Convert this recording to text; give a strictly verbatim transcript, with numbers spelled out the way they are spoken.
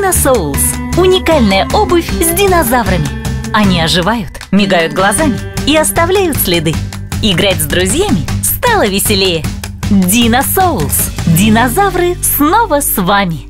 Dinosaurs – уникальная обувь с динозаврами. Они оживают, мигают глазами и оставляют следы. Играть с друзьями стало веселее. Dinosaurs – динозавры снова с вами.